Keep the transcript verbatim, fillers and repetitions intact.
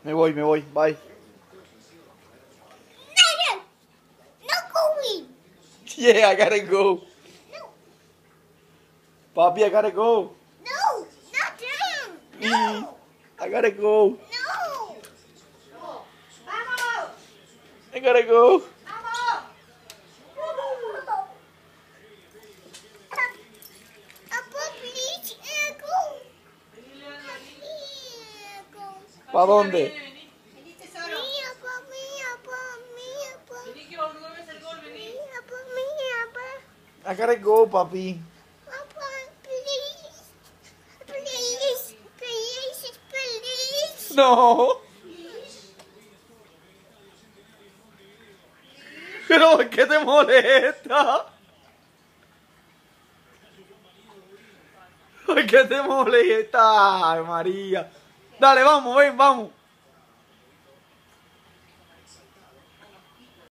Me voy, me voy. Bye. No, no. No going. Yeah, I gotta go. No. Papi, I gotta go. No. Not down. Please. No. I gotta go. No. Vamos. I gotta go. Vamos. Papa, please, uh, go. Please, go. ¿Para dónde? Mía, pa, mía, pa, mía, pa. Mía, pa, mía, pa. I gotta go, papi. Papa, please. Please, please, please. No. Pero ¿por qué te molesta? ¿Por qué te molesta? Ay, María. Dale, vamos, ven, vamos.